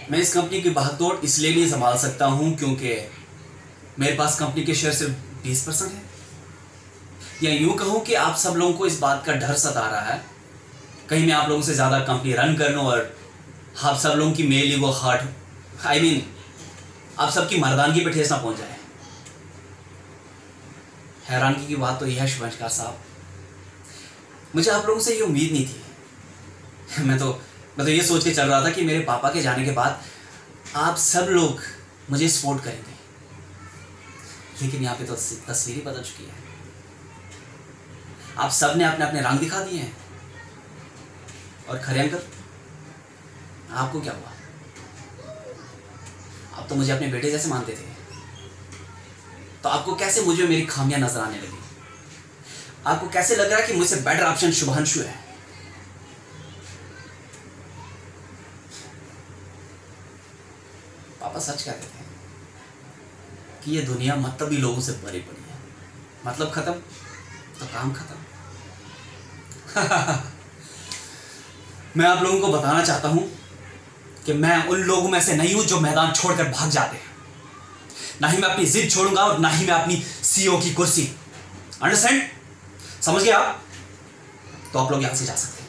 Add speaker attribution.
Speaker 1: मैं इस कंपनी की भागदौड़ इसलिए नहीं संभाल सकता हूं क्योंकि मेरे पास कंपनी के शेयर सिर्फ 20% है। या यूं कहूं कि आप सब लोगों को इस बात का डर सता रहा है कहीं मैं आप लोगों से ज़्यादा कंपनी रन कर लूं और आप सब लोगों की मेल ईगो हार्ट आप सबकी मर्दानगी पे ठेस ना पहुंच जाए। हैरानगी की बात तो यह है शुभंकर साहब, मुझे आप लोगों से ये उम्मीद नहीं थी। मैं तो ये सोच के चल रहा था कि मेरे पापा के जाने के बाद आप सब लोग मुझे सपोर्ट करेंगे, लेकिन यहाँ पे तो तस्वीर ही बदल चुकी है। आप सब ने अपने अपने रंग दिखा दिए हैं। और खरे अंकल, आपको क्या हुआ? आप तो मुझे अपने बेटे जैसे मानते थे, तो आपको कैसे मुझे मेरी खामियां नजर आने लगी? आपको कैसे लग रहा है कि मुझसे बेटर ऑप्शन शुभांशु है? पापा सच कहते थे कि ये दुनिया मतलबी लोगों से भरी पड़ी है, मतलब खत्म तो काम खत्म। मैं आप लोगों को बताना चाहता हूं कि मैं उन लोगों में से नहीं हूं जो मैदान छोड़कर भाग जाते हैं। ना ही मैं अपनी जिद छोड़ूंगा और ना ही मैं अपनी सीईओ की कुर्सी। अंडरस्टैंड? समझ गए आप? तो आप लोग यहां से जा सकते हैं।